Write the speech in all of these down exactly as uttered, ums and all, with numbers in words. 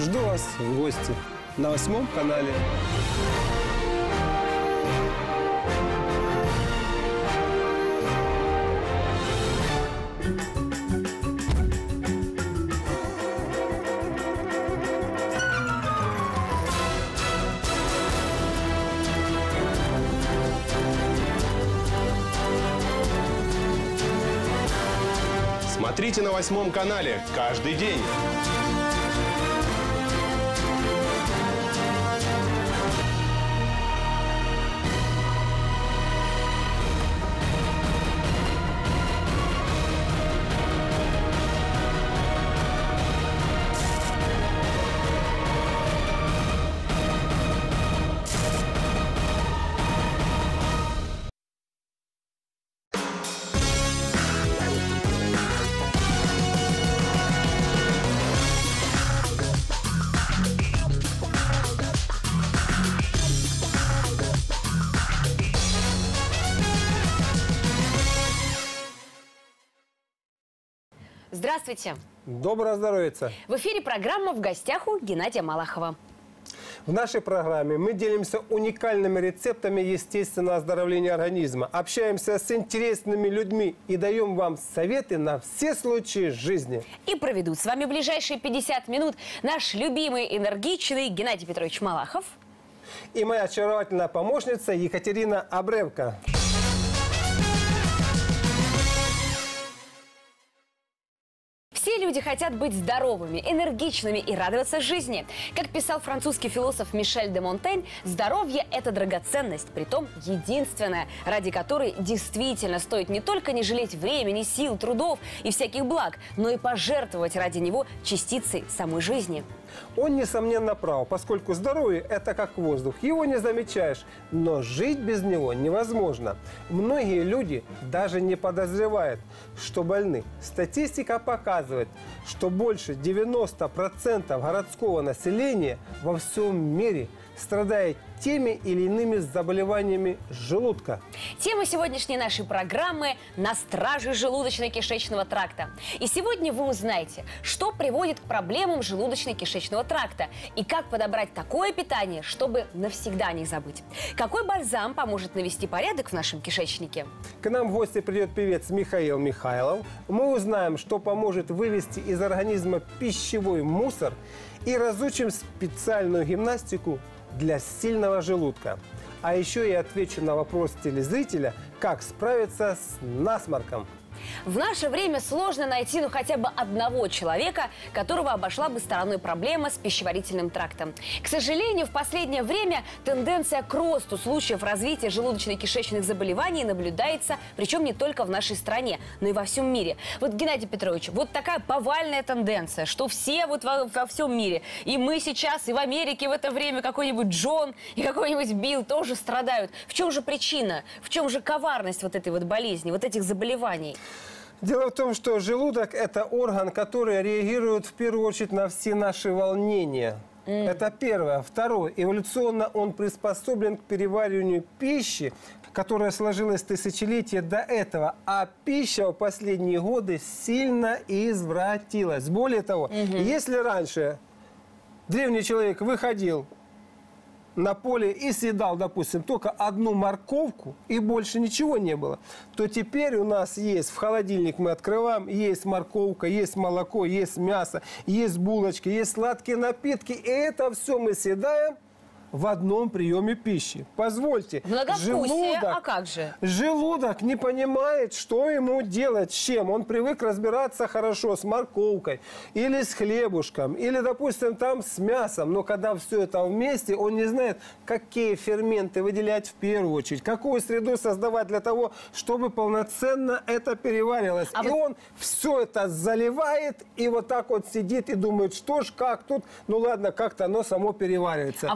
Жду вас в гости на восьмом канале. Смотрите на восьмом канале каждый день. Здравствуйте! Доброго здоровья! В эфире программа «В гостях у Геннадия Малахова». В нашей программе мы делимся уникальными рецептами естественного оздоровления организма, общаемся с интересными людьми и даем вам советы на все случаи жизни. И проведут с вами ближайшие пятьдесят минут наш любимый, энергичный Геннадий Петрович Малахов и моя очаровательная помощница Екатерина Абревко. Все люди хотят быть здоровыми, энергичными и радоваться жизни. Как писал французский философ Мишель де Монтень, здоровье – это драгоценность, притом единственная, ради которой действительно стоит не только не жалеть времени, сил, трудов и всяких благ, но и пожертвовать ради него частицей самой жизни. Он, несомненно, прав, поскольку здоровье – это как воздух. Его не замечаешь, но жить без него невозможно. Многие люди даже не подозревают, что больны. Статистика показывает, что больше девяноста процентов городского населения во всем мире страдает теми или иными заболеваниями желудка. Тема сегодняшней нашей программы – «На страже желудочно-кишечного тракта». И сегодня вы узнаете, что приводит к проблемам желудочно-кишечного тракта и как подобрать такое питание, чтобы навсегда не забыть. Какой бальзам поможет навести порядок в нашем кишечнике? К нам в гости придет певец Михаил Михайлов. Мы узнаем, что поможет вывести из организма пищевой мусор и разучим специальную гимнастику для сильного желудка. А еще я отвечу на вопрос телезрителя, как справиться с насморком. В наше время сложно найти ну хотя бы одного человека, которого обошла бы стороной проблема с пищеварительным трактом. К сожалению, в последнее время тенденция к росту случаев развития желудочно-кишечных заболеваний наблюдается, причем не только в нашей стране, но и во всем мире. Вот, Геннадий Петрович, вот такая повальная тенденция, что все вот во, во всем мире, и мы сейчас, и в Америке в это время какой-нибудь Джон и какой-нибудь Билл тоже страдают. В чем же причина, в чем же коварность вот этой вот болезни, вот этих заболеваний? Дело в том, что желудок – это орган, который реагирует в первую очередь на все наши волнения. Mm. Это первое. Второе. Эволюционно он приспособлен к перевариванию пищи, которая сложилась тысячелетия до этого. А пища в последние годы сильно извратилась. Более того, mm-hmm. если раньше древний человек выходил на поле и съедал, допустим, только одну морковку, и больше ничего не было, то теперь у нас есть, в холодильник мы открываем, есть морковка, есть молоко, есть мясо, есть булочки, есть сладкие напитки, и это все мы съедаем в одном приеме пищи. Позвольте, многовкусие, а как же? Желудок не понимает, что ему делать, с чем. Он привык разбираться хорошо с морковкой, или с хлебушком, или, допустим, там с мясом. Но когда все это вместе, он не знает, какие ферменты выделять в первую очередь, какую среду создавать для того, чтобы полноценно это переваривалось. А и вы... он все это заливает, и вот так вот сидит и думает, что ж, как тут, ну ладно, как-то оно само переваривается. А вы знаете,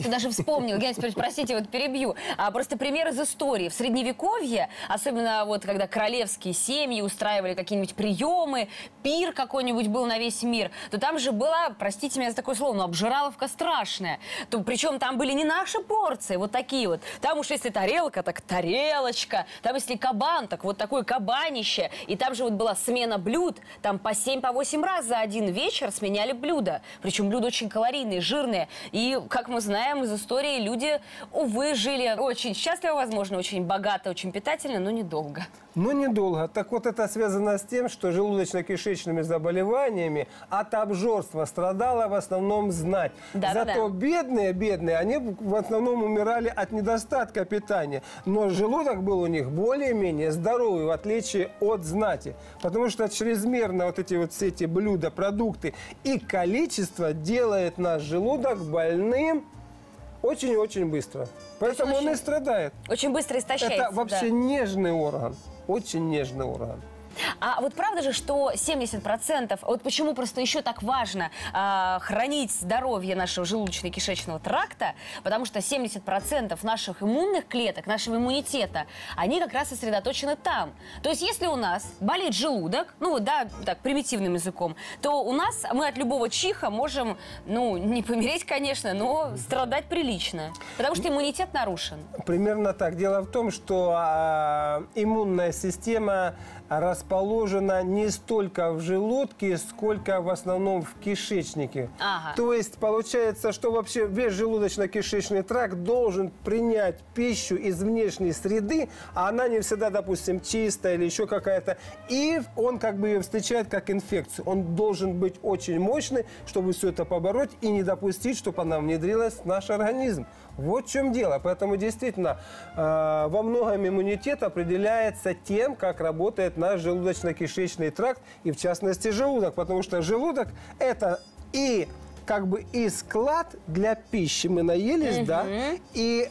что даже вспомнил. Геннадий Петрович, простите, вот перебью. А, просто пример из истории. В Средневековье, особенно вот когда королевские семьи устраивали какие-нибудь приемы, пир какой-нибудь был на весь мир, то там же была, простите меня за такое слово, но обжираловка страшная. То, причем там были не наши порции, вот такие вот. Там уж если тарелка, так тарелочка. Там если кабан, так вот такое кабанище. И там же вот была смена блюд. Там по семь, по восемь раз за один вечер сменяли блюда. Причем блюда очень калорийные, жирные. И, как мы знаем из истории, люди, увы, жили очень счастливо, возможно, очень богато, очень питательно, но недолго. Но недолго. Так вот, это связано с тем, что желудочно-кишечными заболеваниями от обжорства страдала в основном знать. Да, Зато да, да. бедные, бедные, они в основном умирали от недостатка питания. Но желудок был у них более-менее здоровый, в отличие от знати. Потому что чрезмерно вот эти вот все эти блюда, продукты и количество делает наш желудок больным очень-очень быстро. Поэтому очень, он и страдает. Очень быстро истощается. Это вообще да. нежный орган. Очень нежный орган. А вот правда же, что семьдесят процентов, вот почему просто еще так важно э, хранить здоровье нашего желудочно-кишечного тракта, потому что семьдесят процентов наших иммунных клеток, нашего иммунитета, они как раз сосредоточены там. То есть если у нас болит желудок, ну да, так, примитивным языком, то у нас, мы от любого чиха можем, ну, не помереть, конечно, но страдать прилично, потому что иммунитет нарушен. Примерно так. Дело в том, что э, иммунная система расположена не столько в желудке, сколько в основном в кишечнике. Ага. То есть получается, что вообще весь желудочно-кишечный тракт должен принять пищу из внешней среды, а она не всегда, допустим, чистая или еще какая-то. И он как бы ее встречает как инфекцию. Он должен быть очень мощный, чтобы все это побороть и не допустить, чтобы она внедрилась в наш организм. Вот в чем дело. Поэтому действительно э, во многом иммунитет определяется тем, как работает наш желудочно-кишечный тракт и в частности желудок. Потому что желудок это и как бы и склад для пищи. Мы наелись, mm-hmm. да, и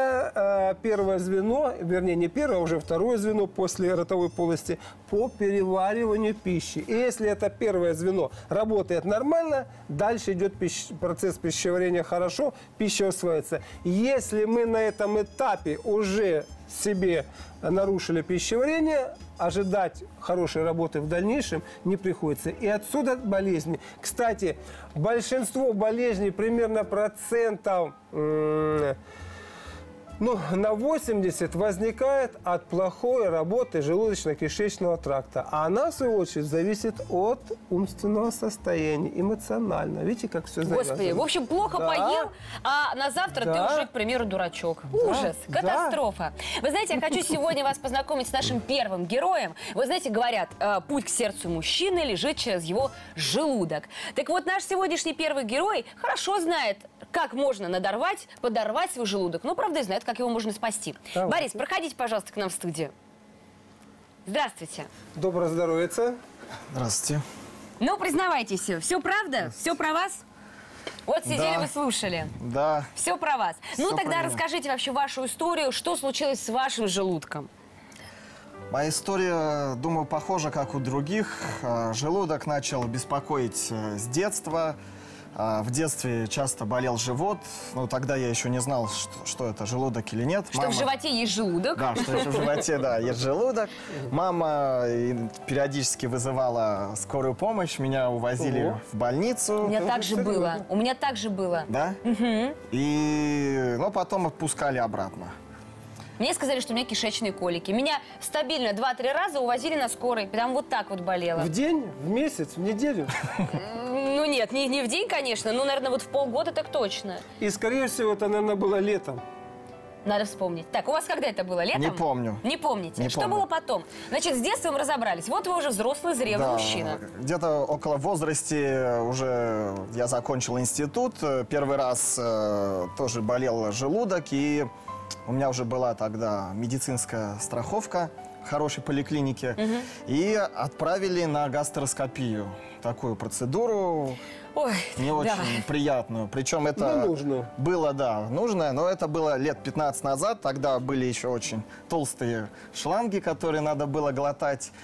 это э, первое звено, вернее не первое, а уже второе звено после ротовой полости по перевариванию пищи. И если это первое звено работает нормально, дальше идет пищ... процесс пищеварения хорошо, пища усваивается. Если мы на этом этапе уже себе нарушили пищеварение, ожидать хорошей работы в дальнейшем не приходится. И отсюда болезни. Кстати, большинство болезней, примерно процентов ну, на восемьдесят возникает от плохой работы желудочно-кишечного тракта. А она, в свою очередь, зависит от умственного состояния, эмоционально. Видите, как все завязано? Господи, в общем, плохо да. поел, а на завтра да. ты уже, к примеру, дурачок. Да. Ужас, катастрофа. Да. Вы знаете, я хочу сегодня вас познакомить с нашим первым героем. Вы знаете, говорят, путь к сердцу мужчины лежит через его желудок. Так вот, наш сегодняшний первый герой хорошо знает, как можно надорвать, подорвать свой желудок. Ну, правда, и знает, как его можно спасти. Давай. Борис, проходите, пожалуйста, к нам в студию. Здравствуйте. Доброе здоровье. Здравствуйте. Ну, признавайтесь, все правда? Все про вас? Вот сидели, да. вы слушали. Да. Все про вас. Все ну, тогда про расскажите вообще вашу историю, что случилось с вашим желудком. Моя история, думаю, похожа, как у других. Желудок начал беспокоить с детства. В детстве часто болел живот, но тогда я еще не знал, что, что это, желудок или нет. Что Мама... в животе есть желудок. Да, что еще в животе, да, есть желудок. Мама периодически вызывала скорую помощь, меня увозили Ого. в больницу. У меня так же было, у меня так же было. Да? Угу. И, ну, потом отпускали обратно. Мне сказали, что у меня кишечные колики. Меня стабильно два-три раза увозили на скорой. Прям вот так вот болело. В день, в месяц, в неделю? Ну нет, не, не в день, конечно. Ну, наверное, вот в полгода так точно. И, скорее всего, это, наверное, было летом. Надо вспомнить. Так, у вас когда это было? Летом? Не помню. Не помните? Не что помню. было потом? Значит, с детства мы разобрались. Вот вы уже взрослый, зрелый да, мужчина. Где-то около возрасте уже я закончил институт. Первый раз э, тоже болел желудок. И у меня уже была тогда медицинская страховка в хорошей поликлинике. Угу. И отправили на гастроскопию. Такую процедуру. Ой, не да. очень приятную. Причем это ну, нужно. было, да, нужно, но это было лет пятнадцать назад. Тогда были еще очень толстые шланги, которые надо было глотать.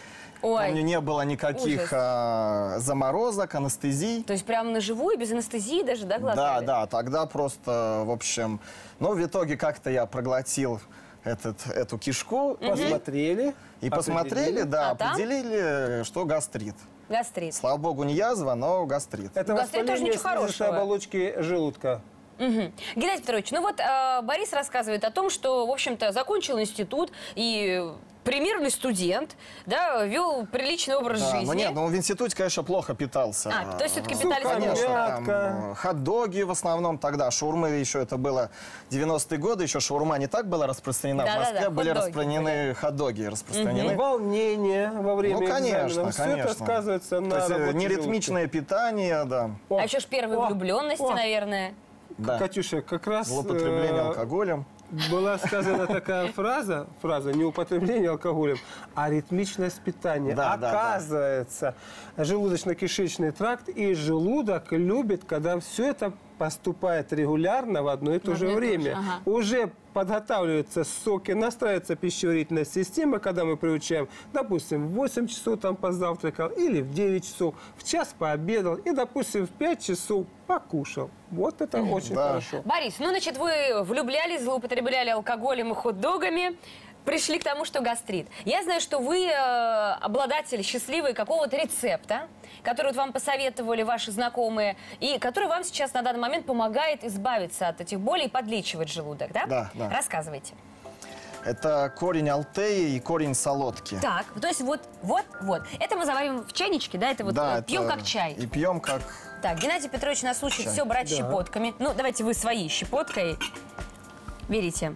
Ой. Помню, не было никаких а, заморозок, анестезий. То есть прямо на живую, без анестезии даже, да, глаз? Да, да, тогда просто, в общем... Ну, в итоге как-то я проглотил этот, эту кишку. Посмотрели. И посмотрели, да, А там? определили, что гастрит. Гастрит. Слава богу, не язва, но гастрит. Это Гастрит тоже воспаление ничего слизистой хорошего. оболочки желудка. Угу. Геннадий Петрович, ну вот э, Борис рассказывает о том, что, в общем-то, закончил институт и примерный студент, да, вел приличный образ Да, жизни. ну нет, ну в институте, конечно, плохо питался. А, то есть все-таки питались Сухарь, неплохо. мясо. Конечно, там, Мятка. э, хот-доги в основном тогда, шаурмы еще это было девяностые годы, еще шаурма не так была распространена. Да-да-да, в Москве были хот-доги распространены хот-доги, распространены. Волнение во время Ну, конечно, экзаменов. Все конечно. это сказывается на То есть, э, работе неритмичное питание, да. желудка. А еще ж первые О, влюбленности, о. наверное. да. Катюша, как раз Злоупотребление э, алкоголем. была сказана такая фраза, фраза не употребление алкоголем, а ритмичность питания. Да, да, да. Оказывается, желудочно-кишечный тракт и желудок любит, когда все это поступает регулярно в одно и то В же одно и то же, время. ага. Уже подготавливаются соки, настраивается пищеварительная система, когда мы приучаем, допустим, в восемь часов там позавтракал или в девять часов, в час пообедал и, допустим, в пять часов покушал. Вот это очень Да. хорошо. Борис, ну, значит, вы влюблялись, злоупотребляли алкоголем и хот-догами, пришли к тому, что гастрит. Я знаю, что вы э, обладатель счастливый какого-то рецепта, который вот вам посоветовали ваши знакомые, и который вам сейчас на данный момент помогает избавиться от этих болей и подлечивать желудок, да? Да, да. Рассказывайте. Это корень алтеи и корень солодки. Так, то есть вот, вот, вот. Это мы завариваем в чайничке, да? Это вот Да, э, пьем это- как чай. И пьем как... Так, Геннадий Петрович нас учит Чай. все брать Да. щепотками. Ну, давайте вы своей щепоткой берите.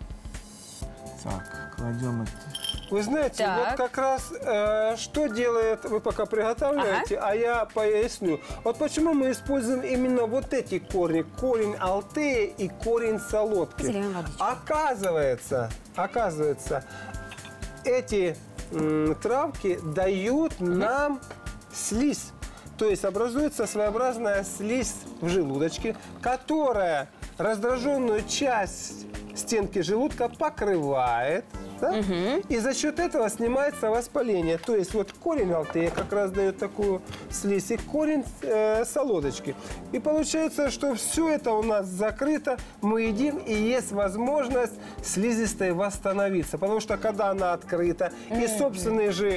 Так, кладем это. Вы знаете, Так. вот как раз э, что делает, вы пока приготавливаете, а я поясню. Вот почему мы используем именно вот эти корни, корень алтеи и корень солодки. Заливаем водичку. Оказывается, оказывается, эти м, травки дают нам слизь. То есть образуется своеобразная слизь в желудочке, которая раздраженную часть стенки желудка покрывает. Да? И за счет этого снимается воспаление. То есть вот корень алтея как раз дает такую слизь, и корень э, солодочки. И получается, что все это у нас закрыто, мы едим, и есть возможность слизистой восстановиться. Потому что когда она открыта, и собственная же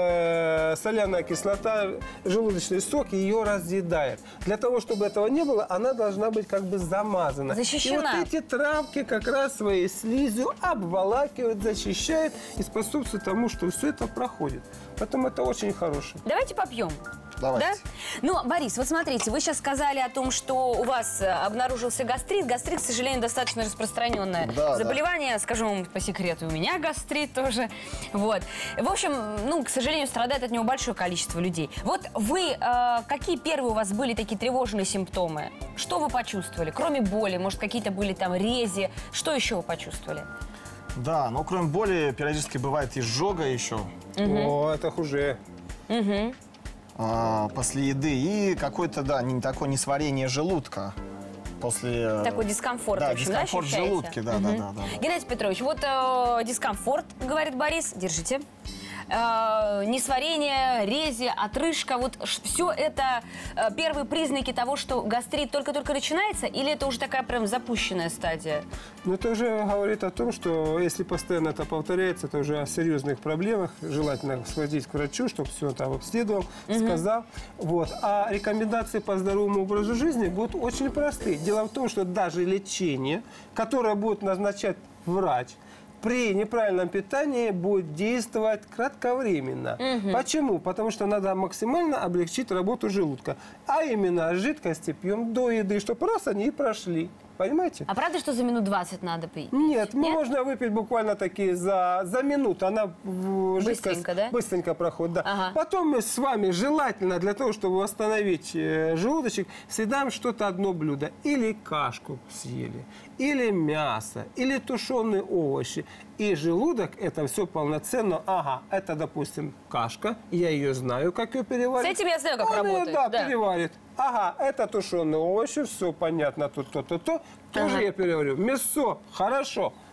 э, соляная кислота, желудочный сок ее разъедает. Для того, чтобы этого не было, она должна быть как бы замазана. Защищена. И вот эти травки как раз своей слизью обволакивают, защищают и способствуют тому, что все это проходит. Поэтому это очень хорошее. Давайте попьем. Давайте. Да? Ну, Борис, вот смотрите, вы сейчас сказали о том, что у вас э, обнаружился гастрит. Гастрит, к сожалению, достаточно распространенное Да, заболевание. Скажу вам по секрету, у меня гастрит тоже. Вот. В общем, ну, к сожалению, страдает от него большое количество людей. Вот вы, э, какие первые у вас были такие тревожные симптомы? Что вы почувствовали? Кроме боли, может, какие-то были там рези? Что еще вы почувствовали? Да, но кроме боли периодически бывает изжога еще О, это хуже. Угу. а, после еды. И какое-то, да, не, такое несварение желудка. После... Такой дискомфорт, да, в общем, дискомфорт да, в ощущаете? желудке, да, да, да, да. Геннадий Петрович, вот э, дискомфорт, говорит Борис, держите. Э, несварение, рези, отрыжка, вот все это э, первые признаки того, что гастрит только-только начинается, или это уже такая прям запущенная стадия? Но это уже говорит о том, что если постоянно это повторяется, это уже о серьезных проблемах. Желательно сходить к врачу, чтобы все там обследовал, сказал. Вот. А рекомендации по здоровому образу жизни будут очень простые. Дело в том, что даже лечение, которое будет назначать врач, при неправильном питании будет действовать кратковременно. Почему? Потому что надо максимально облегчить работу желудка. А именно жидкости пьем до еды, чтобы раз они и прошли. Понимаете? А правда, что за минут двадцать надо пить? Нет, Нет? можно выпить буквально такие за, за минуту. Она в- Быстренько, жидкость да? быстренько проходит. Да. Ага. Потом мы с вами желательно для того, чтобы восстановить э, желудочек, съедаем что-то одно блюдо. Или кашку съели, или мясо, или тушеные овощи. И желудок это все полноценно. Ага, это, допустим, кашка. Я ее знаю, как ее переварить. С этим я знаю, как Он её, работает, Да, да. переварит. Ага, это тушеные овощи, все понятно, тут то-то-то. Тоже Ага. я переварю. Мясо, хорошо.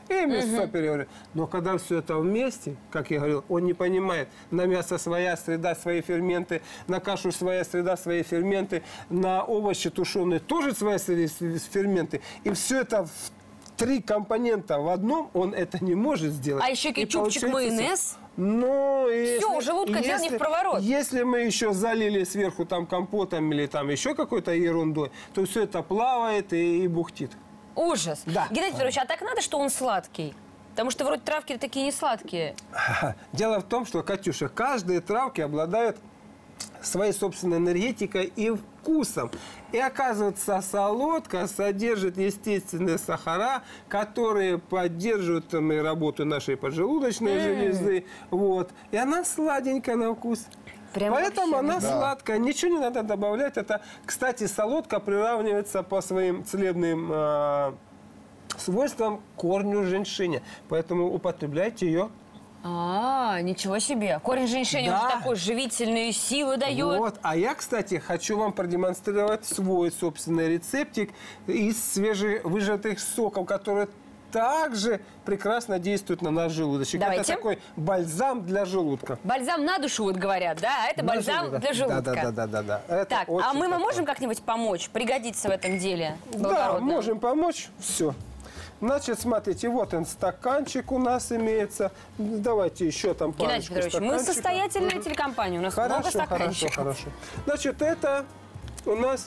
и мясо переваривает. Но когда все это вместе, как я говорил, он не понимает, на мясо своя среда, свои ферменты, на кашу своя среда, свои ферменты, на овощи тушеные тоже свои ферменты. И все это в три компонента в одном, он это не может сделать. А еще И кетчупчик, получается майонез. Ну, если, у желудка дело не в проворот. Если мы еще залили сверху там компотом или там еще какой-то ерундой, то все это плавает и, и бухтит. Ужас. Да. Геннадий Петрович, а так надо, что он сладкий? Потому что вроде травки такие не сладкие. Дело в том, что, Катюша, каждые травки обладают своей собственной энергетикой и вкусом. И оказывается, солодка содержит естественные сахара, которые поддерживают там, и работу нашей поджелудочной mm. железы. Вот. И она сладенькая на вкус. Прям Поэтому вообще, она да. сладкая. Ничего не надо добавлять. Это, кстати, солодка приравнивается по своим целебным э, свойствам к корню женьшеня. Поэтому употребляйте ее. А, ничего себе. Корень женьшеня Да. уже такой живительные силы дает. Вот. А я, кстати, хочу вам продемонстрировать свой собственный рецептик из свежевыжатых соков, который также прекрасно действует на наш желудочек. Давайте. Это такой бальзам для желудка. Бальзам на душу, вот говорят, да? А это На бальзам желудок. для желудка. Да, да, да, да, да. Это Так, очень а мы, мы такое. можем как-нибудь помочь, пригодиться в этом деле? Да, благородном? можем помочь. Все. Значит, смотрите, вот он, стаканчик у нас имеется. Давайте еще там Геннадий парочку Петрович, мы стаканчиков. состоятельная телекомпания, у нас много Хорошо, хорошо, стаканчиков. хорошо. Значит, это у нас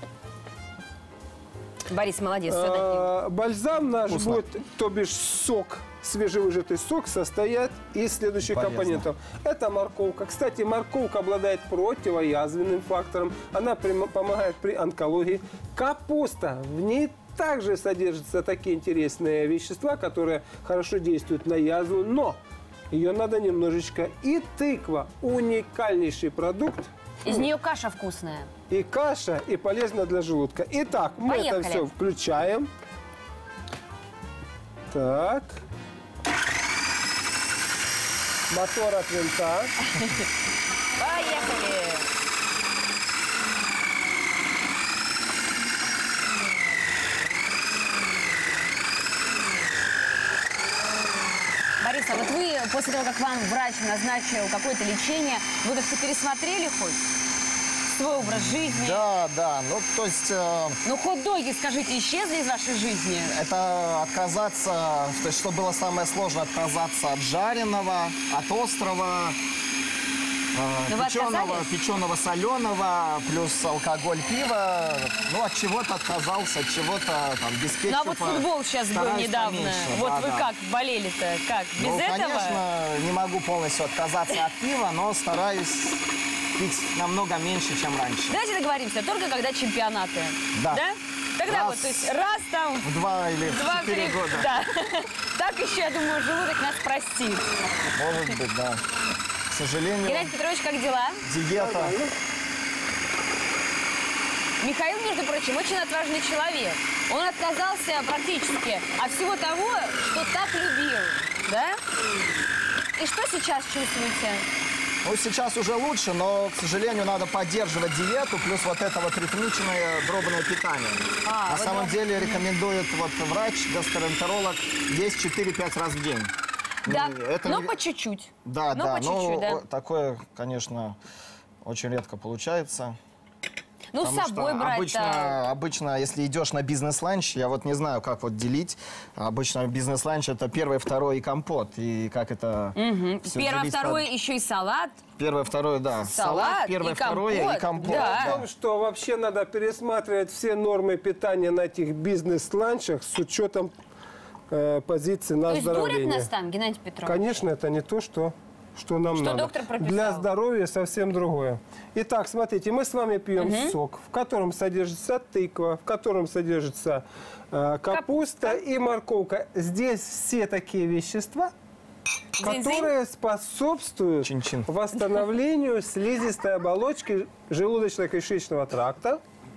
Борис, молодец, все над ним. э, бальзам наш Вкусно. будет, то бишь сок, свежевыжатый сок, состоять из следующих Полезно. компонентов. Это морковка. Кстати, морковка обладает противоязвенным фактором. Она прямо помогает при онкологии. Капуста. В ней также содержатся такие интересные вещества, которые хорошо действуют на язву, но ее надо немножечко. И тыква. Уникальнейший продукт. Из нее каша вкусная. И каша, и полезно для желудка. Итак, мы Поехали. это все включаем. Так. Мотор от винта. Поехали! Борис, а вот вы после того, как вам врач назначил какое-то лечение, вы как-то пересмотрели хоть свой образ жизни? Да, да. Ну, то есть э, Ну, хот-доги, скажите, исчезли из вашей жизни? это отказаться, то есть что было самое сложное, отказаться от жареного, от острого, Но вы печеного, отказались? печеного, соленого, плюс алкоголь, пиво. Ну, от чего-то отказался, от чего-то там без кетчупа. Ну, а вот футбол сейчас был стараюсь недавно. поменьше. Вот Да, вы да. как болели-то? Как? Без Ну, этого? конечно, не могу полностью отказаться от пива, но стараюсь пить намного меньше, чем раньше. Давайте договоримся, только когда чемпионаты. Да. Когда Раз. вот, то есть раз там, В два или в два, четыре три года. Да. Так еще, я думаю, желудок нас простит. Может быть, да. К сожалению, Геннадий Петрович, как дела? диета. Михаил, между прочим, очень отважный человек. Он отказался практически от всего того, что так любил. Да? И что сейчас чувствуете? Ну, сейчас уже лучше, но, к сожалению, надо поддерживать диету, плюс вот это вот ритмичное дробное питание. А, На вот самом дроб- деле рекомендует вот врач, гастроэнтеролог, есть четыре-пять раз в день. Да, Это но не- по чуть-чуть. Да, но да, по чуть-чуть, но да. такое, конечно, очень редко получается. Ну, с Потому собой что брать-то. обычно, обычно, если идешь на бизнес-ланч, я вот не знаю, как вот делить. Обычно бизнес-ланч это первый, второй и компот. И как это всё Первое, делить второе, под- еще и салат. Первое, второе, да. Салат первое, и второе и компот, компот. да. В том, что вообще надо пересматривать все нормы питания на этих бизнес-ланчах с учетом э, позиции на То есть дурят оздоровление. нас там, Геннадий Петрович? Конечно, это не то, что, что нам Что надо. доктор прописал. Для здоровья совсем другое. Итак, смотрите, мы с вами пьем сок, в котором содержится тыква, в котором содержится э, капуста и морковка. Здесь все такие вещества, Дзынь-дзынь. которые способствуют Чин-чин. восстановлению слизистой оболочки желудочно-кишечного тракта.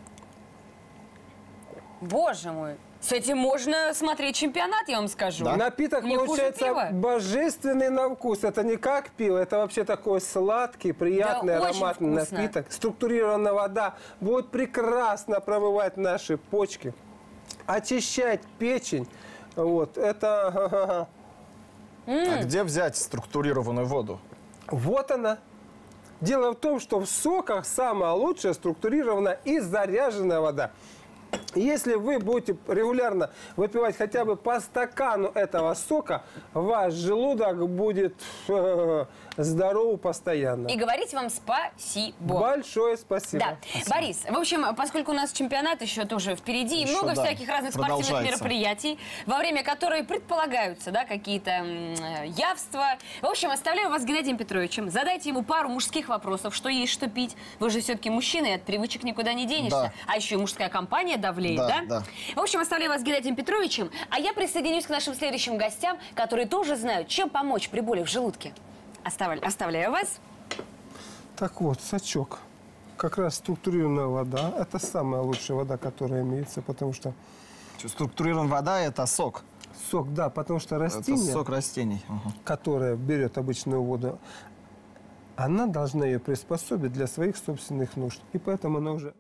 Боже мой. С этим можно смотреть чемпионат, я вам скажу. Напиток Не хуже получается пива. божественный на вкус. Это не как пиво, это вообще такой сладкий, приятный, Да, очень ароматный вкусно. напиток. Структурированная вода будет прекрасно промывать наши почки, очищать печень, Вот, это... А где взять структурированную воду? Вот она. Дело в том, что в соках самая лучшая структурированная и заряженная вода. Если вы будете регулярно выпивать хотя бы по стакану этого сока, ваш желудок будет э, здоров постоянно. И говорить вам спасибо. Большое спасибо. Да. Спасибо. Борис, в общем, поскольку у нас чемпионат еще тоже впереди, и Еще, много да, всяких разных спортивных продолжается. мероприятий, во время которых предполагаются, да, какие-то м, э, явства. В общем, оставляю вас с Геннадием Петровичем. Задайте ему пару мужских вопросов, что есть, что пить. Вы же все-таки мужчина, и от привычек никуда не денешься. Да. А еще и мужская компания давлеет, да? Да, да. В общем, оставляю вас с Геннадием Петровичем, а я присоединюсь к нашим следующим гостям, которые тоже знают, чем помочь при боли в желудке. Оставляю, оставляю вас. Так вот, сачок. Как раз структурированная вода. Это самая лучшая вода, которая имеется, потому что... Структурированная вода – это сок. Сок, да, потому что растение, Это сок растений. Угу. которое берет обычную воду, она должна ее приспособить для своих собственных нужд. И поэтому она уже...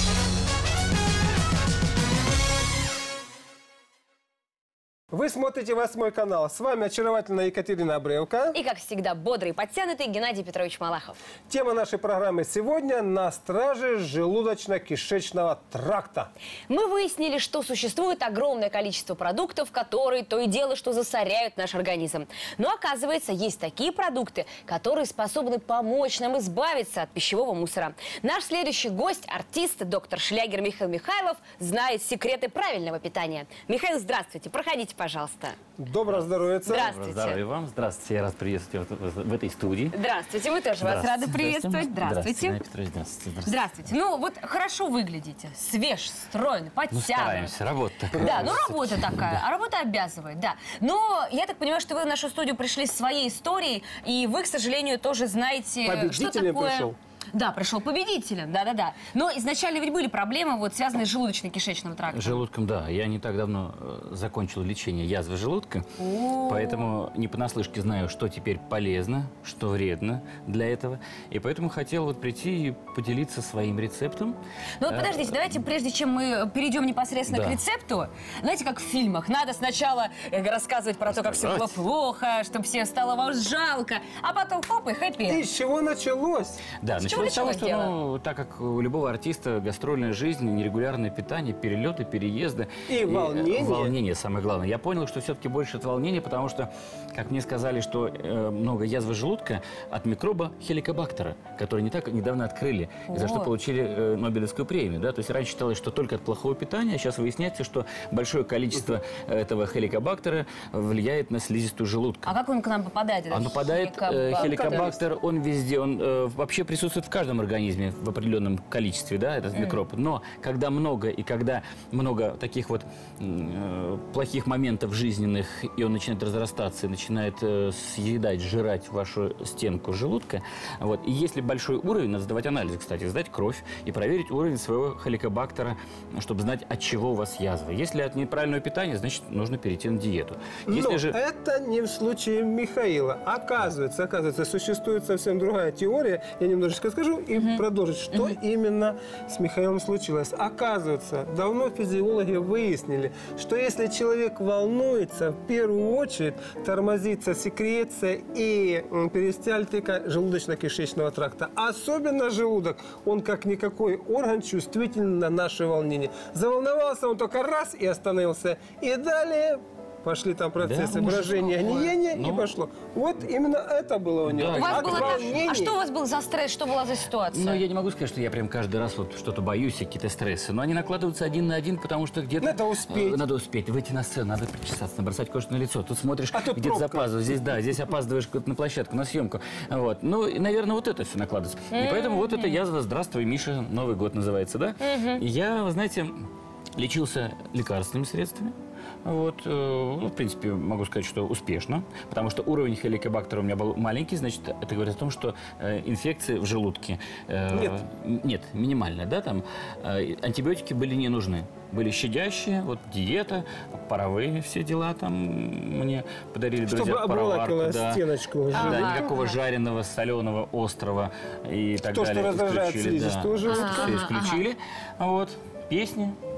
Вы смотрите «Восьмой канал». С вами очаровательная Екатерина Абревка. И, как всегда, бодрый и подтянутый Геннадий Петрович Малахов. Тема нашей программы сегодня – на страже желудочно-кишечного тракта. Мы выяснили, что существует огромное количество продуктов, которые то и дело, что засоряют наш организм. Но оказывается, есть такие продукты, которые способны помочь нам избавиться от пищевого мусора. Наш следующий гость, артист, доктор шлягер Михаил Михайлов, знает секреты правильного питания. Михаил, здравствуйте, проходите, пожалуйста. Доброго здоровья. Здравствуйте. Здравия вам. Здравствуйте. Я рад приветствовать в, в, в этой студии. Здравствуйте, мы тоже вас рады приветствовать. Здравствуйте. Здравствуйте. Здравствуйте. Здравствуйте. Здравствуйте. Ну, вот хорошо выглядите, свеж, стройный, Ну, подтянут. стараемся. Работа такая. Да, ну работа такая, а работа обязывает, да. Но я так понимаю, что вы в нашу студию пришли с своей историей, и вы, к сожалению, тоже знаете, что Победителем такое... пришел. Да, пришел победителем, да-да-да. Но изначально ведь были проблемы, вот, связанные с желудочно-кишечным трактом. Желудком, да. Я не так давно э, закончил лечение язвы желудка, поэтому не понаслышке знаю, что теперь полезно, что вредно для этого. И поэтому хотел вот прийти и поделиться своим рецептом. Ну вот подождите, давайте, прежде чем мы перейдем непосредственно Да. к рецепту, знаете, как в фильмах, надо сначала э, рассказывать про то, как все было плохо, чтобы всем стало вам жалко, а потом хоп и хэппи. И с чего началось? Да, С чего началось с того, началось что, дело? ну, так как у любого артиста гастрольная жизнь, нерегулярное питание, перелеты, переезды. И волнение. э, Волнение самое главное. Я понял, что все-таки больше от волнения, потому что, как мне сказали, что э, много язвы желудка от микроба хеликобактера, который не так недавно открыли, и за что О. получили э, Нобелевскую премию. Да? То есть раньше считалось, что только от плохого питания, а сейчас выясняется, что большое количество этого хеликобактера влияет на слизистую желудка. А как он к нам попадает? этот Он попадает, э, хеликобактер, он везде, он э, вообще присутствует в каждом организме в определенном количестве, да, этот микроб. Но когда много и когда много таких вот э, плохих моментов жизненных, и он начинает разрастаться, и начинает э, съедать, жрать вашу стенку желудка, вот, и если большой уровень, надо сдавать анализ, кстати, сдать кровь и проверить уровень своего хеликобактера, чтобы знать, от чего у вас язва. Если от неправильного питания, значит, нужно перейти на диету. Если Но же... это не в случае Михаила. Оказывается, оказывается, существует совсем другая теория. Я немножечко скажу и продолжить, что именно с Михаилом случилось. Оказывается, давно физиологи выяснили, что если человек волнуется, в первую очередь тормозится секреция и м, перистальтика желудочно-кишечного тракта. Особенно желудок, он как никакой орган чувствителен на наше волнение. Заволновался он только раз и остановился. И далее пошли там процессы Да, может, брожения, такое. гниения, и Ну. пошло. Вот именно это было у него. Да, У вас От было так- волнения. А что у вас был за стресс, что была за ситуация? Ну, я не могу сказать, что я прям каждый раз вот что-то боюсь, и какие-то стрессы. Но они накладываются один на один, потому что где-то... Надо успеть. э, Надо успеть. Выйти на сцену, надо причесаться, набросать кое-что на лицо. Тут смотришь, А тут где-то пробка. запаздываешь. Здесь, да, здесь опаздываешь куда-то на площадку, на съемку. Вот. Ну, и, наверное, вот это все накладывается. И поэтому вот эта язва «Здравствуй, Миша», Новый год называется, да? И я, вы знаете, лечился лекарственными средствами. Вот, э, ну, в принципе, могу сказать, что успешно, потому что уровень хеликобактера у меня был маленький, значит, это говорит о том, что э, инфекции в желудке э, Нет. м- нет, минимально, да, там э, антибиотики были не нужны, были щадящие, вот диета, паровые все дела там мне подарили Чтобы друзья, пароварку, обволакивала да. стеночку. Да, Ага. никакого жареного, соленого, острого и так То, что далее. раздражает исключили, да. слизистую желудка. Все исключили. Вот. Песни,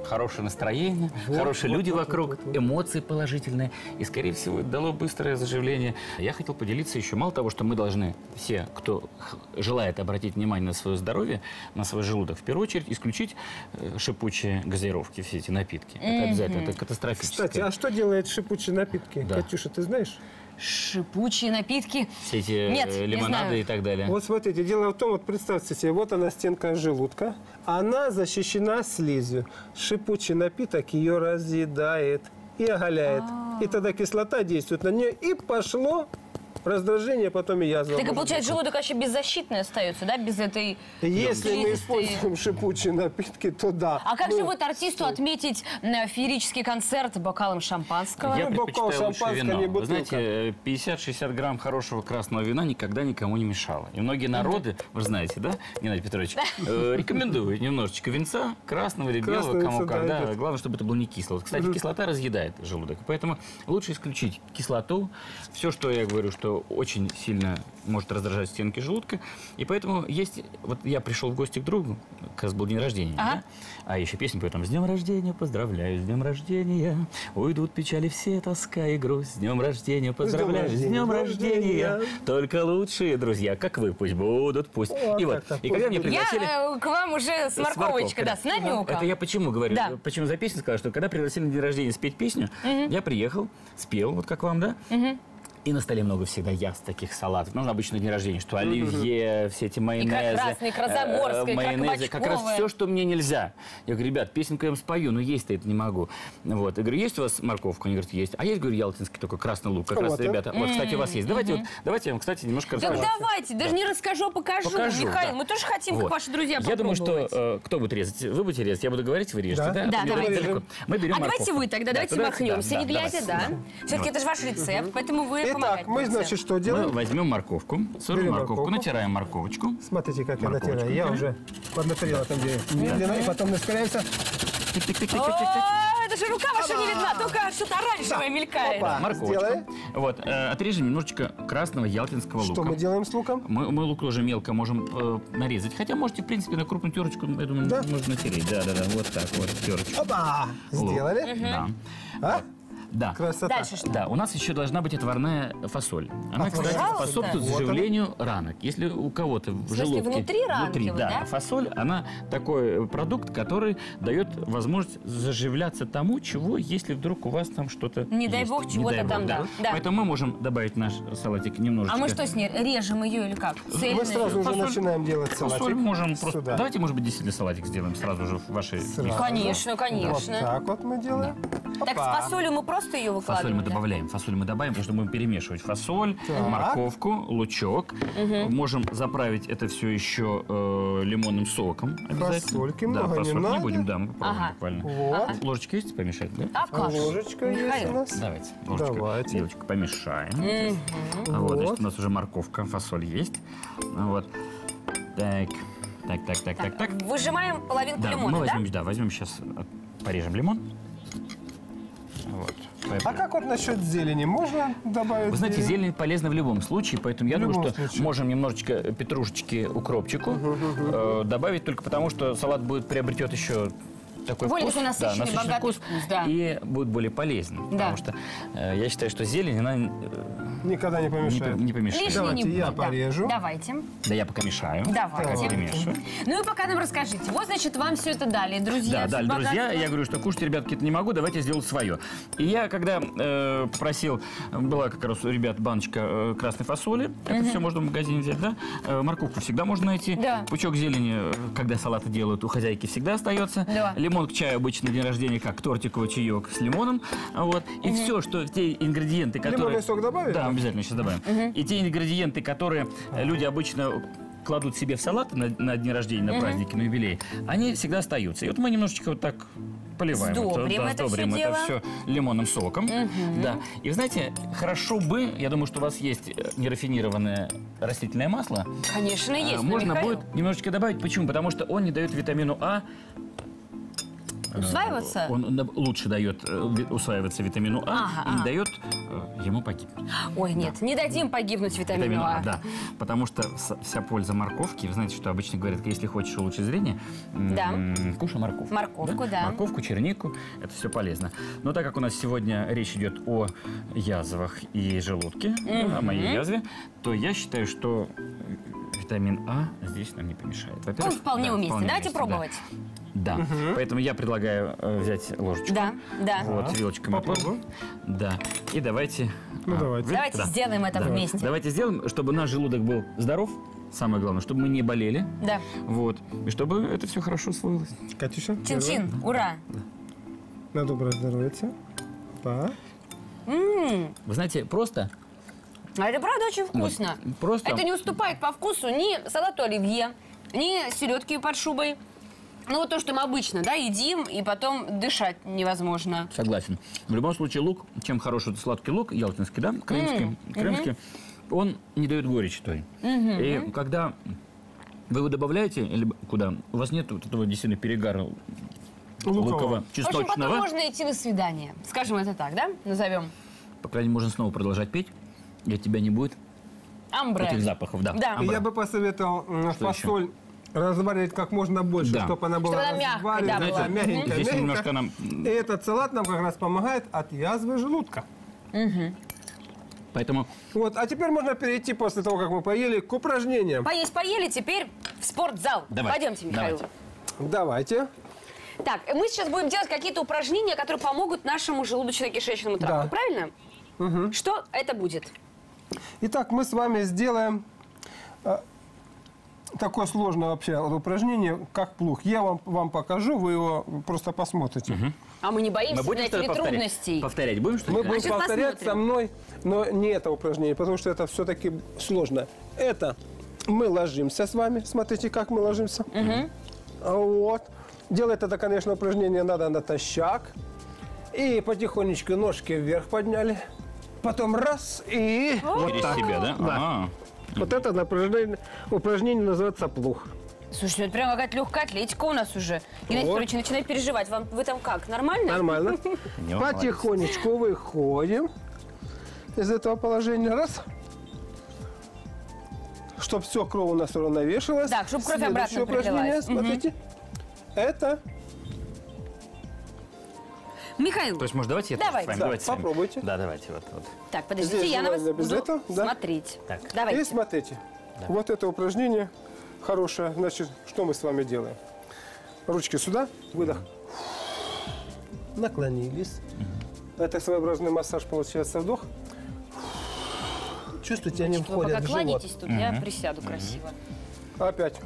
хорошее настроение, Вот, хорошие вот, люди вот, вокруг, вот, вот, вот. эмоции положительные. И, скорее всего, это дало быстрое заживление. Я хотел поделиться еще. Мало того, что мы должны все, кто х- желает обратить внимание на свое здоровье, на свой желудок, в первую очередь исключить э, шипучие газировки, все эти напитки. Это обязательно, это катастрофически. Кстати, а что делает шипучие напитки? Да. Катюша, ты знаешь? Шипучие напитки. Все эти Нет, э, не лимонады знаю. и так далее. Вот смотрите, дело в том, вот представьте себе, вот она стенка желудка, она защищена слизью. Шипучий напиток ее разъедает и оголяет. И тогда кислота действует на нее, и пошло раздражение, потом и язва. Так и может получается, быть. желудок вообще беззащитный остается, да, без этой... Если мы слизистой. используем шипучие напитки, то да. А как Ну, же вот артисту отметить э, феерический концерт бокалом шампанского? Я Ну, бокал предпочитаю лучше шампанского, вино. не Вы бутылка. знаете, пятьдесят-шестьдесят грамм хорошего красного вина никогда никому не мешало. И многие народы, вы же знаете, да, Геннадий Петрович, э, рекомендуют немножечко винца, красного или белого, Красного кому винца, да, когда. идет. Главное, чтобы это было не кисло. Вот, кстати, кислота разъедает желудок. Поэтому лучше исключить кислоту. Все, что я говорю, что очень сильно может раздражать стенки желудка. И поэтому есть... Вот я пришел в гости к другу, как раз был день рождения, Ага. да? А еще песню поет там: «С днем рождения, поздравляю, с днем рождения, уйдут печали все, тоска и грусть, с днем рождения, поздравляю, с днем рождения, только лучшие друзья, как вы, пусть будут, пусть». О, И вот, так, так, и когда мне Я пригласили... э, к вам уже с морковочкой, да, с намеком. Это я почему говорю? Да. Почему за песню сказал, что когда пригласили на день рождения спеть песню, я приехал, спел, вот как вам, да? И на столе много всегда яств, таких салатов. Ну, обычно день рождения, что оливье, все эти майонезы. красная, икра заморская, э, икра майонезы, как раз кабачковая. все, что мне нельзя. Я говорю: ребят, песенку я вам спою, но есть-то это не могу. Вот. Я говорю: есть у вас морковка? Они говорят: есть. А есть, говорю, ялтинский, только красный лук. Как раз, Вот, а? ребята, вот, кстати, у вас есть. Давайте, вот, давайте я вам, кстати, немножко Так расскажу. давайте, даже не расскажу, а покажу. Покажу, Михаил, да. мы тоже хотим, Вот. как ваши друзья, Я думаю, попробовать. что э, кто будет резать? Вы будете резать, я буду говорить, вы режете, Да. да? Да, Не давайте. далеко. Мы берем А давайте морковку. вы тогда, Да, давайте туда- махнемся, да, не глядя, да. давайте. Все-таки это же ваш рецепт, поэтому вы Итак, помогаете. мы, значит, что делаем? Мы возьмем морковку, сырую Берем морковку, морковку. натираем морковочку. Смотрите, как я Морковочку натираю. Я берем. уже поднаторел там, где медленно, и потом ускоряемся. Тик-тик-тик-тик-тик-тик. О, это же рука ваша не видна, только что-то оранжевое мелькает. Опа. Морковочку. Сделали. Вот, э, отрежем немножечко красного ялтинского лука. Что мы делаем с луком? Мы, мы лук тоже мелко можем э, нарезать. Хотя можете, в принципе, на крупную терочку, я думаю, Да? можно натереть. Да-да-да, вот так вот, терочку. Опа! Лук. Сделали. Да. А? Да. Красота. Дальше что? Да, у нас еще должна быть отварная фасоль. Она, кстати, пожалуйста. способствует Вот заживлению ранок. Если у кого-то в, смысле, желудке... внутри ранки внутри, вот, да, да? фасоль, она такой продукт, который дает возможность заживляться тому, чего, если вдруг у вас там что-то Не дай есть. бог, Не чего-то дай бог, там, да. Да. Поэтому мы можем добавить наш салатик немножечко. А мы что с ней, режем ее или как? Цельно? Мы сразу уже Фасоль- начинаем делать салатик. Фасоль можем просто... Сюда. Давайте, может быть, действительно салатик сделаем сразу же в вашей... Сразу. Конечно, Вот конечно. так вот мы делаем. Так Опа. с фасолью мы просто ее Фасоль выкладываем, мы да? добавляем, фасоль мы добавим, потому что будем перемешивать фасоль, Так. морковку, лучок. Можем заправить это все еще э, лимонным соком обязательно. Фасольки да, много не фасольки надо. не будем, да, мы попробуем Ага. буквально. Вот. Ложечка есть помешать, да? А как? Ложечка есть у Михаил. нас. Давайте, ложечка, Давайте. вилочка помешаем. А Вот, значит, у нас уже морковка, фасоль есть. Вот. Так, так, так, так, так, так. Выжимаем половинку Да, лимона, мы да? возьмем, да, возьмем сейчас, порежем лимон. Вот. А как вот насчет зелени? Можно добавить? Вы знаете, зелень полезна в любом случае, поэтому я В думаю, любом что случае. можем немножечко петрушечки, укропчику э, добавить, только потому что салат будет приобретет еще такой Более вкус, такой насыщенный, да, насыщенный богатый вкус, вкус, да. и будет более полезным, Да. потому что э, я считаю, что зелень она э, Никогда не не, помешает. по- не помешает. Лишней Давайте не я будет, да. порежу. Давайте. Да, я пока мешаю. Давайте. Пока перемешиваю. Ну и пока нам расскажите. Вот, значит, вам все это дали, друзья. Да, всё да, друзья, богатство. я говорю, что кушать, ребятки, это не могу, давайте сделаю свое. И я, когда э, попросил, была как раз у ребят баночка э, красной фасоли, это все можно в магазине взять, да? Э, морковку всегда можно найти. Да. Пучок зелени, э, когда салаты делают, у хозяйки всегда остается. Да. Лимон к чаю обычно на день рождения, как тортиковый чаек с лимоном. Вот. И все, что те ингредиенты, которые... Лимонный сок добавили? Да, обязательно сейчас добавим. И те ингредиенты, которые э, люди обычно кладут себе в салат на, на день рождения, на праздники, на юбилей, они всегда остаются. И вот мы немножечко вот так поливаем. Сдобрим да, это сдобрим всё это дело. все лимонным соком. Да. И вы знаете, хорошо бы, я думаю, что у вас есть э, нерафинированное растительное масло. Конечно, э, есть. но, Можно Михаил, будет немножечко добавить. Почему? Потому что он не дает витамину А Усваиваться? Он на- лучше дает э, ви- усваиваться витамину А Ага, и не ага. дает э, ему погибнуть. Ой, нет, не дадим погибнуть витамину Витамину А. А, да. Потому что с- вся польза морковки, вы знаете, что обычно говорят, если хочешь улучшить зрение, м, Да. м, кушай морковку. Морковку, да. Морковку, чернику, это все полезно. Но так как у нас сегодня речь идет о язвах и желудке, да, о моей язве, то я считаю, что витамин А здесь нам не помешает. Он Во-первых, вполне да, уместен. вполне Давайте уместен, пробовать. Да. Да. Поэтому я предлагаю э, взять ложечку. Да, да. Вот, вилочкой мы Попробуем. Да. И давайте... Ну, а, давайте. вы- Давайте да. сделаем это Да. вместе. Давайте сделаем, чтобы наш желудок был здоров, самое главное, чтобы мы не болели. Да. Вот. И чтобы это все хорошо усвоилось. Катюша. Чин-чин, ура. На доброе здоровье. Па. М, Вы знаете, просто... А это правда очень вкусно. Вот, просто- Это не уступает по вкусу ни салату оливье, ни селедки под шубой. Ну, вот то, что мы обычно, да, едим, и потом дышать невозможно. Согласен. В любом случае, лук, чем хороший это сладкий лук, ялтинский, да, крымский, крымский, он не дает горечи той. И когда вы его добавляете, или куда, у вас нет вот этого действительно перегара Лукового. В общем, потом луково-чесночного, можно идти на свидание. Скажем это так, да? Назовем. по крайней мере, можно снова продолжать петь, и от тебя не будет Амбре. этих запахов. Да. Да. Амбре. Я бы посоветовал м, Что фасоль разваривать как можно больше, Да. чтобы она была Чтобы она мягкая, да, разварена, была. мягенькая, Здесь мягенькая. немножко нам... И этот салат нам как раз помогает от язвы желудка. Поэтому Вот, а теперь можно перейти после того, как мы поели, к упражнениям. Поесть поели, теперь в спортзал. Давайте, Пойдемте, Михаил. Давайте. Так, мы сейчас будем делать какие-то упражнения, которые помогут нашему желудочно-кишечному тракту, Да. правильно? Что это будет? Итак, мы с вами сделаем э, такое сложное вообще вот упражнение, как плуг. Я вам, вам покажу, вы его просто посмотрите. А мы не боимся, мы будем знаете ли, что-то повторять? трудностей. Повторять будем, что ли? Мы будем Значит, повторять посмотрим. со мной, но не это упражнение, потому что это все-таки сложно. Это мы ложимся с вами. Смотрите, как мы ложимся. Вот. Делать это, конечно, упражнение надо натощак. И потихонечку ножки вверх подняли. Потом раз и... вот Через так. себя, да? Да. Ага. Вот это упражнение, упражнение называется плуг. Слушайте, ну это прям какая-то легкая атлетика у нас уже. Геннадий Вот. Петрович, я начинаю переживать. Вам, вы там как, нормально? Нормально. Не, Потихонечку выходим из этого положения. Раз. Чтобы все, кровь у нас уравновешивалась. Так, чтоб кровь обратно Следующее упражнение, перелилась. Мгм. смотрите. Это... То Михаил, есть, может, давайте я Давайте. с вами? Да, Давайте с вами. попробуйте. Да, давайте. Вот, вот. так, подождите, Здесь я на вас желательно без буду этого, да? смотреть. Так. Давайте. И смотрите. Вот это упражнение хорошее. Значит, что мы с вами делаем? Ручки сюда, выдох. Наклонились. Это своеобразный массаж получается, вдох. Чувствуете, они Вы входят пока в живот. кладитесь тут, я присяду красиво. Опять.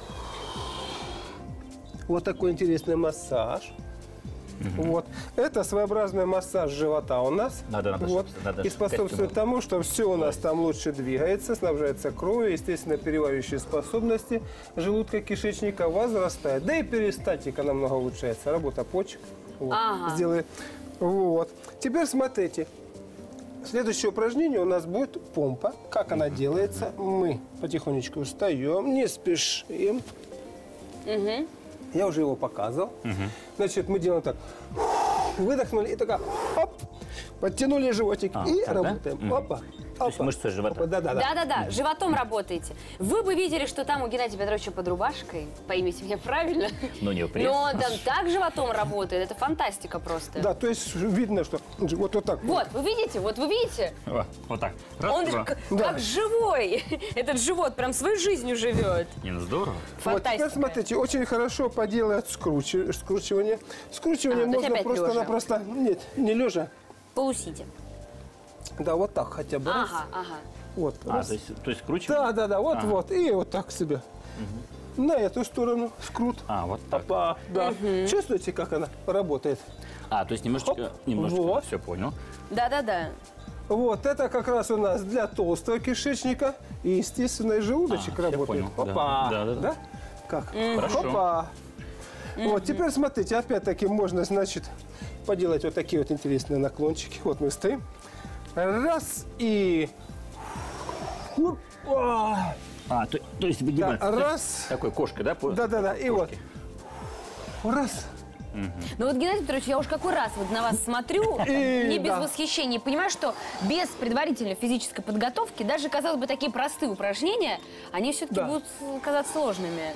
Вот такой интересный массаж. Вот. Это своеобразный массаж живота у нас. Надо, надо, вот. чтобы- надо, И чтобы способствует пять тому, что все у нас там лучше двигается, снабжается кровью, естественно, переваривающие способности желудка, кишечника возрастает. Да и перистатика намного улучшается, работа почек. Вот. Ага. Сделает. Вот. Теперь смотрите. Следующее упражнение у нас будет помпа. Как она делается? Мы потихонечку встаем, не спешим. Я уже его показывал. Значит, мы делаем так. Выдохнули и такая, оп, подтянули животик А, и так, да? работаем. Мгм. Опа, То есть опа. мышцы живота. Опа, да-да-да. Да-да-да, животом работаете. Вы бы видели, что там у Геннадия Петровича под рубашкой, поймите меня правильно. Ну, не пресс. Но он там так животом работает, это фантастика просто. Да, то есть видно, что вот, вот так. Вот, вы видите, вот вы видите? О, вот так. Раз, Он два. же к- как живой. Этот живот прям своей жизнью живет. Не, ну здорово. Вот теперь Фантастика. смотрите, очень хорошо поделает скручи- скручивание. Скручивание А, то есть можно опять просто-напросто... Нет, не лежа. Полусидя. Да, вот так хотя бы. раз. Ага, ага. Вот. А, раз. то есть, то есть круче? Да, да, да, вот, Ага. вот. И вот так себе. На эту сторону скрут. А, вот так. Опа, да. Чувствуете, как она работает? А, то есть немножечко, Хоп. немножечко, Вот. все понял. Да-да-да. Вот, это как раз у нас для толстого кишечника. И, естественно, и желудочек А, я работает. понял, да. Опа. Да, да, да. Как? Хорошо. Опа. Вот, теперь смотрите, опять-таки можно, значит, поделать вот такие вот интересные наклончики. Вот мы стоим. Раз и... Опа. А, то, то есть Да, выгибать. раз. Такой кошка, да? по- Да-да-да, такой и вот. кошки. Раз. Ну вот, Геннадий Петрович, я уж какой раз вот на вас смотрю, не без да. восхищения, понимаю, что без предварительной физической подготовки даже, казалось бы, такие простые упражнения, они все-таки Да. будут казаться сложными.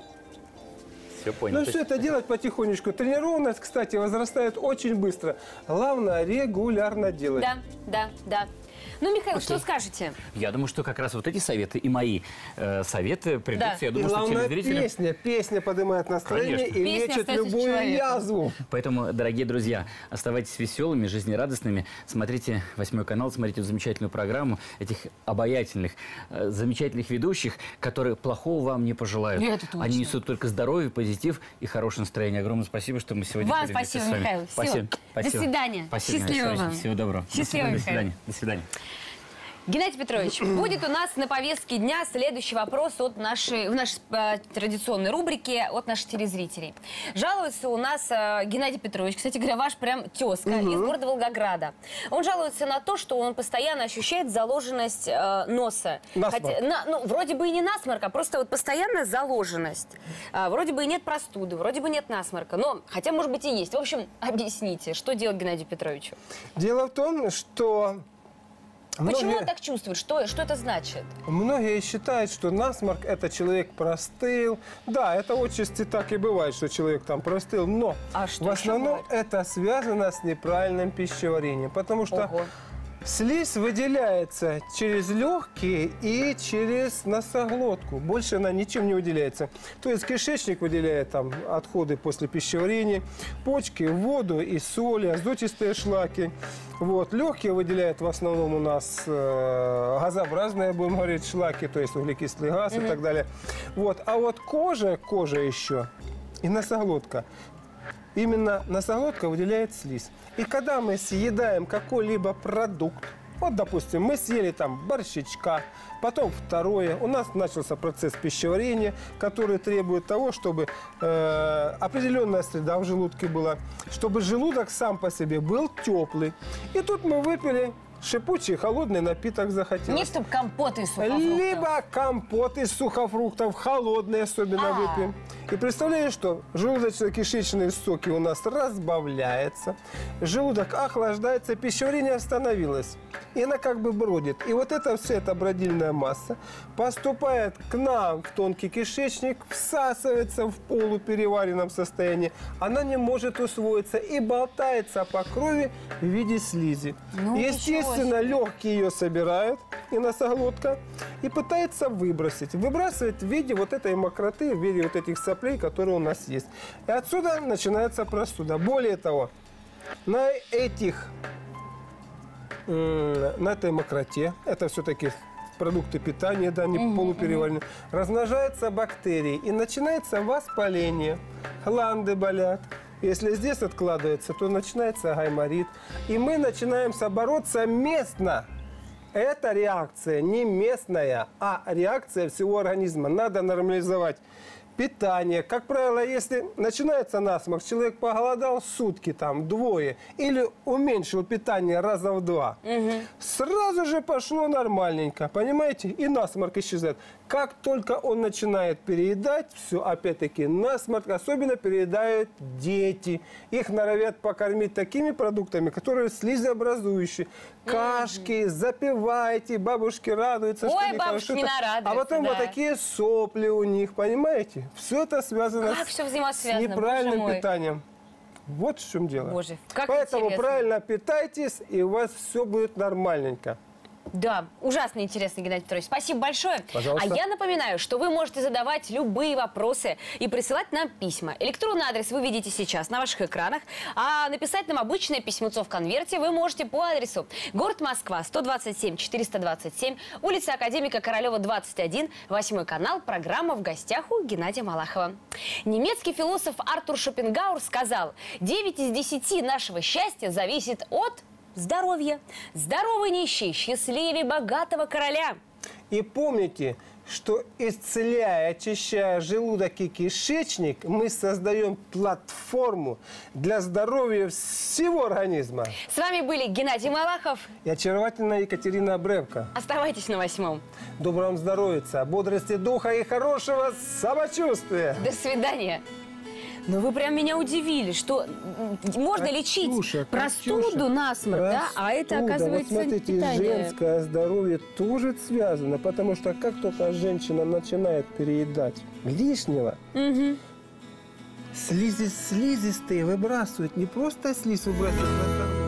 Все понял. Ну, То все есть- это делать потихонечку. Тренированность, кстати, возрастает очень быстро. Главное, регулярно делать. Да, да, да. Ну, Михаил, что скажете? Я думаю, что как раз вот эти советы и мои э, советы придутся, Да. я И думаю, что главное, телезрителям. песня. Песня поднимает настроение Конечно. и Песня лечит остается любую человеком. язву. Поэтому, дорогие друзья, оставайтесь веселыми, жизнерадостными. Смотрите восьмой канал, смотрите эту замечательную программу этих обаятельных, э, замечательных ведущих, которые плохого вам не пожелают. Это точно. Они несут только здоровье, позитив и хорошее настроение. Огромное спасибо, что мы сегодня Вам были вместе спасибо, с вами. Михаил. Всё. Спасибо. До Спасибо. свидания. Спасибо. Счастливо Спасибо. вам. Всего доброго. Счастливо, До Михаил. свидания. До свидания. Геннадий Петрович, будет у нас на повестке дня следующий вопрос от нашей, в нашей э, традиционной рубрике от наших телезрителей. Жалуется у нас э, Геннадий Петрович, кстати говоря, ваш прям тезка из города Волгограда. Он жалуется на то, что он постоянно ощущает заложенность э, носа. Насморк. на- ну, вроде бы и не насморк, а просто вот постоянная заложенность. А, вроде бы и нет простуды, вроде бы нет насморка, но хотя, может быть, и есть. В общем, объясните, что делать Геннадию Петровичу? Дело в том, что Почему многие, он так чувствует? Что, что это значит? многие считают, что насморк – это человек простыл. Да, это отчасти так и бывает, что человек там простыл, но А что в еще основном бывает? это связано с неправильным пищеварением, потому что Ого. слизь выделяется через легкие и через носоглотку. Больше она ничем не выделяется. То есть кишечник выделяет там отходы после пищеварения, почки, воду и соли, азотистые шлаки. Вот. Легкие выделяют в основном у нас э, газообразные, будем говорить, шлаки, то есть углекислый газ и так далее. Вот. А вот кожа, кожа еще и носоглотка. Именно носоглотка выделяет слизь. И когда мы съедаем какой-либо продукт, вот, допустим, мы съели там борщичка, потом второе, у нас начался процесс пищеварения, который требует того, чтобы э, определенная среда в желудке была, чтобы желудок сам по себе был теплый. И тут мы выпили шипучий холодный напиток захотелось. Не чтобы компоты из сухофруктов. Либо компот из сухофруктов, холодный особенно А. выпьем. И представляешь, что желудочно-кишечные соки у нас разбавляются, желудок охлаждается, пищеварение остановилось. И она как бы бродит. И вот эта вся эта бродильная масса поступает к нам в тонкий кишечник, всасывается в полупереваренном состоянии. Она не может усвоиться и болтается по крови в виде слизи. Ну, Естественно, легкие ее собирают, и носоглотка, и пытается выбросить. Выбрасывает в виде вот этой мокроты, в виде вот этих соплей, которые у нас есть. И отсюда начинается простуда. Более того, на этих, м, на этой мокроте, это все-таки продукты питания, да, не полупереваренные, размножаются бактерии, и начинается воспаление, гланды болят. Если здесь откладывается, то начинается гайморит. И мы начинаем бороться местно. Это реакция не местная, а реакция всего организма. Надо нормализовать питание. Как правило, если начинается насморк, человек поголодал сутки, там, двое, или уменьшил питание раза в два, сразу же пошло нормальненько, понимаете? И насморк исчезает. Как только он начинает переедать, все, опять-таки, насморк, особенно переедают дети. Их норовят покормить такими продуктами, которые слизообразующие. Кашки, запивайте, бабушки радуются. Ой, что они бабушки хорошо- не нарадуются, А потом вот да. такие сопли у них, понимаете? Все это связано Как с, всё с взаимосвязано, неправильным боже мой. питанием. Вот в чем дело. Боже, как Поэтому интересно. правильно питайтесь, и у вас все будет нормальненько. Да, ужасно интересно, Геннадий Петрович. Спасибо большое. Пожалуйста. А я напоминаю, что вы можете задавать любые вопросы и присылать нам письма. Электронный адрес вы видите сейчас на ваших экранах. А написать нам обычное письмецо в конверте вы можете по адресу город Москва, сто двадцать семь четыреста двадцать семь, улица Академика Королева, двадцать один, восьмой канал, программа «В гостях у Геннадия Малахова». Немецкий философ Артур Шопенгауэр сказал: девять из десяти нашего счастья зависит от здоровья. Здоровый нищий счастливее богатого короля. И помните, что исцеляя, очищая желудок и кишечник, мы создаем платформу для здоровья всего организма. С вами были Геннадий Малахов. И очаровательная Екатерина Бревко. Оставайтесь на восьмом. Доброго вам здоровья, бодрости духа и хорошего самочувствия. До свидания. Ну вы прям меня удивили, что м, можно лечить Катюша, простуду, Катюша, насморк, да? А это, простуда. оказывается, Вот смотрите, питание. женское здоровье тоже связано, потому что как только женщина начинает переедать лишнего, Мгм. слизи, слизистые выбрасывают, не просто слизь выбрасывают,